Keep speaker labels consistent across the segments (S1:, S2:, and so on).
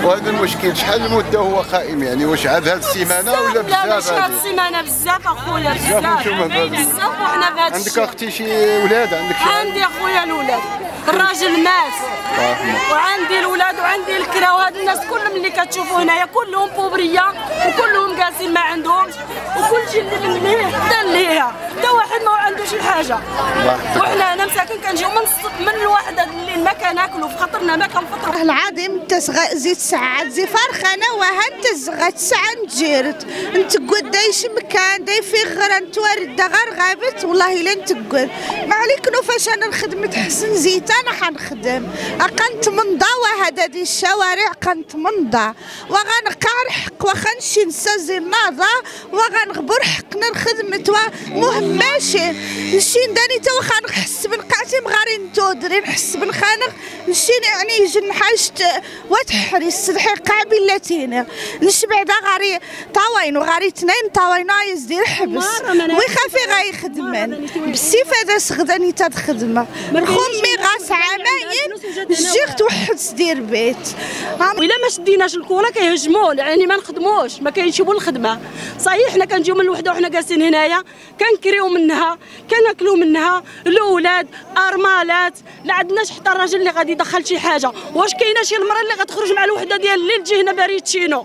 S1: وهذا المشكل شحال المده هو قائم يعني؟ واش عاد هذه السيمانه ولا بزاف؟
S2: لا ماشي هذه السيمانه، بزاف اخويا بزاف وحنا في هذا الشيء.
S1: عندك اختي شي ولاد؟ عندك شي؟
S2: عندي اخويا الاولاد، الراجل مات وعندي الاولاد وعندي الكرا، وهاد الناس كلهم اللي كتشوفوا هنايا كلهم بوبريه وكلهم جالسين ما عندهمش، وكل شيء اللي مليح حتى ليها حتى واحد ما عندوش شي حاجه. وحنا هنا مساكن كنجيو من الوحده الليل ما كناكلوا في خاطرنا ما كنفطروا.
S3: العظيم انت زيد ساعات زي فرخانه وهانت زغت ساعه نجيرت انت قدايش مكان داي في غير انت وارد غير غابت والله الا انت قد ما عليك فاش انا نخدم تحسن زيت انا حنخدم قنت منضا وهذا دي الشوارع قنت منضا وغنقار حق وخنشي نسازي الناضه وغنغبر حقنا نخدمت مهم ماشي نشي داني تو خنحس بنقعتي مغارين تودري نحس بنخانق نشي يعني يجن حاجت وتحرس الحقا بلاتينا نشي بعدا غاري طاوين وغاري اثنين طاوين يزدير حبس ويخافي غيخدمن بالسيف هذا سغداني تاد خدمه خمي غاس عماين جيت وحد سدير بيت
S2: وإلا ما شديناش الكوره كيهجمون يعني ما نخدموش ما كينشوفوا الخدمه. صحيح حنا كنجيو من الوحده وحنا جالسين هنايا كنكريو منها كناكلوا منها الاولاد ارمالات ما عندناش حتى الراجل اللي غادي يدخل شي حاجه. واش كاينه شي المراه اللي غتخرج مع الوحده ديال الليل تجي هنا باريتشينو؟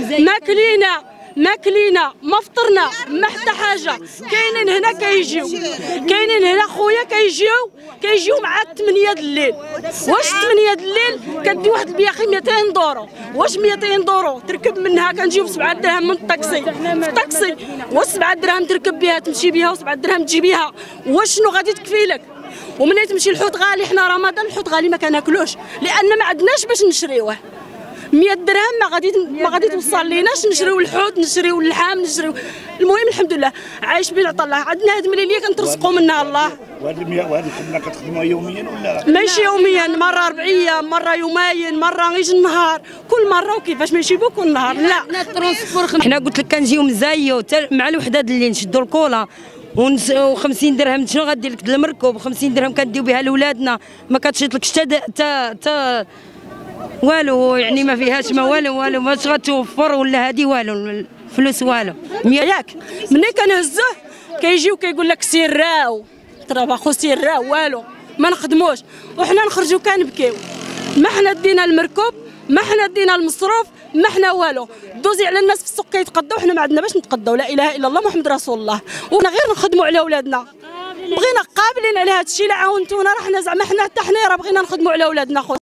S2: ما كلينا ما فطرنا ما حتى حاجه. كاينين هنا كاينين هنا خويا كيجيو مع 8 د الليل. واش 8 د الليل كدي واحد البياخي 200 دورو؟ واش 200 دورو تركب منها؟ كنجيو ب 7 دراهم من الطاكسي في الطاكسي، واش 7 دراهم تركب بها تمشي بها و7 دراهم تجي بها؟ واش شنو غادي تكفي لك؟ وملي تمشي الحوت غالي، حنا رمضان الحوت غالي ما كناكلوش لان ما عندناش باش نشريوه. 100 درهم ما غادي توصل ليناش نشريو الحوت نشريو اللحم نشريو. المهم الحمد لله عايش بين عطا الله. عندنا هاد المليليه كنترزقوا منها الله.
S4: وهاد الخدمه كتخدموها يوميا ولا
S2: ماشي يوميا؟ مره 4 ايام، مره يومين، مره غير النهار، كل مره وكيفاش ماشي بوك النهار. لا
S5: حنا قلت لك كنجيو مزايو مع الوحده اللي نشدوا الكولا و50 درهم شنو غدير لك المركب؟ و50 درهم كنديو بها لولادنا ما كتشيطلكش تا والو يعني ما فيهاش ما والو واش غتوفر ولا هادي والو الفلوس والو.
S2: ياك ملي كنهزوه كيجيو كيقول لك سير راو ترى اخو سير راو والو ما نخدموش. وحنا نخرجوا كنبكيو ما حنا دينا المركب ما حنا دينا المصروف ما حنا والو. دوزي على الناس في السوق كيتقداو حنا ما عندنا باش نتقداو. لا اله الا الله محمد رسول الله. وحنا غير نخدموا على ولادنا بغينا قابلين على هذا الشيء. لا عاونتونا راه حنا زعما حنا حتى حنايا راه بغينا نخدموا على ولادنا.